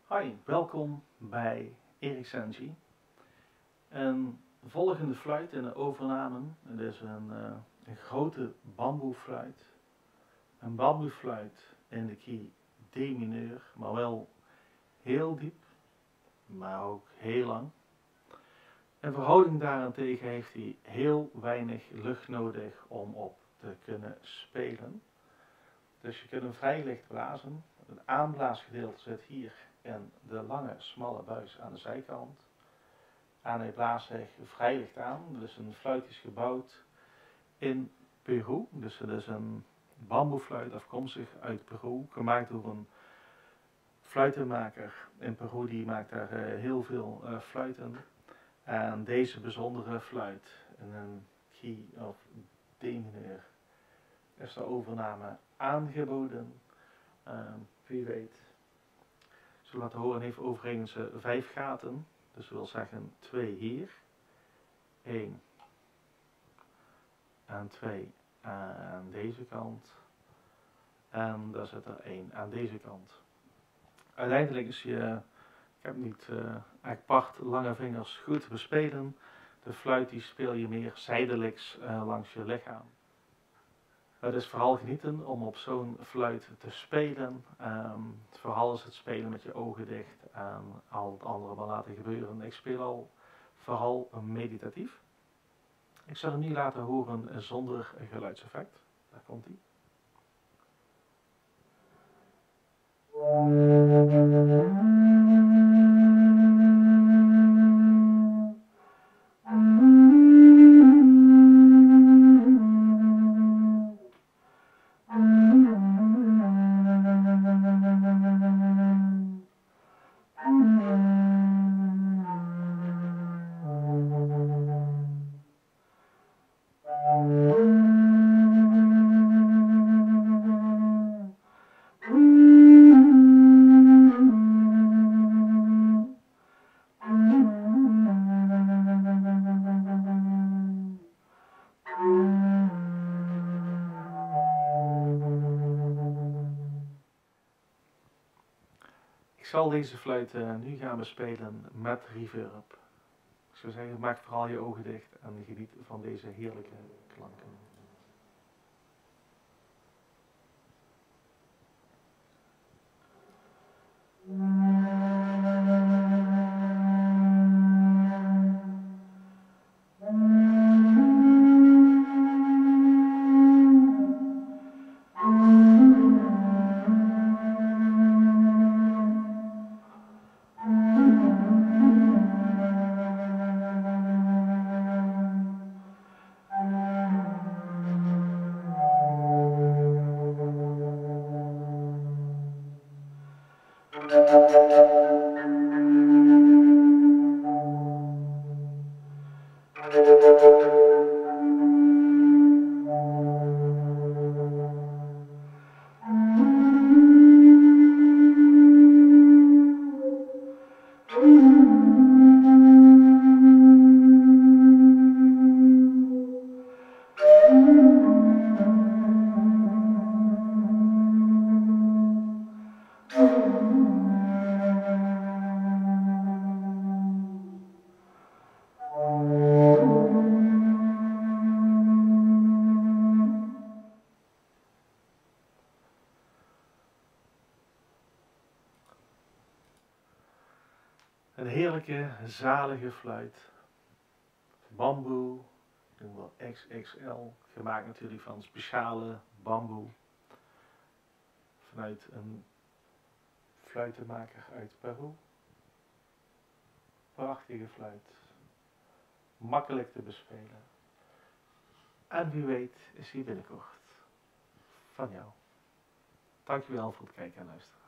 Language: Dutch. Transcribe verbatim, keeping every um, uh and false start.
Hi, welkom bij Erik Senji. Een volgende fluit in de overname. Het is een, uh, een grote bamboefluit. Een bamboefluit in de key D mineur, maar wel heel diep, maar ook heel lang. In verhouding daarentegen heeft hij heel weinig lucht nodig om op te kunnen spelen. Dus je kunt hem vrij licht blazen. Het aanblaasgedeelte zit hier in de lange smalle buis aan de zijkant. En hij blaast zich vrij licht aan. Dus een fluit is gebouwd in Peru. Dus het is een bamboefluit afkomstig uit Peru. Gemaakt door een fluitenmaker in Peru. Die maakt daar uh, heel veel uh, fluiten. En deze bijzondere fluit in een key of D mineur is de overname aangeboden. Uh, wie weet. Zo laten horen heeft overigens uh, vijf gaten. Dus dat wil zeggen twee hier. één. En twee aan deze kant. En daar zit er één aan deze kant. Uiteindelijk is je, ik heb niet uh, apart lange vingers goed te bespelen. De fluit die speel je meer zijdelijks uh, langs je lichaam. Het is vooral genieten om op zo'n fluit te spelen. Um, vooral is het spelen met je ogen dicht en al het andere maar laten gebeuren. Ik speel al vooral meditatief. Ik zal hem nu laten horen zonder geluidseffect. Daar komt hij. Ik zal deze fluit uh, nu gaan bespelen met reverb. Ik zou zeggen, maak vooral je ogen dicht en geniet van deze heerlijke klanken. Een heerlijke, zalige fluit. Bamboe, ik noem wel X X L, gemaakt natuurlijk van speciale bamboe. Vanuit een fluitenmaker uit Peru. Prachtige fluit. Makkelijk te bespelen. En wie weet is hij binnenkort van jou. Dankjewel voor het kijken en luisteren.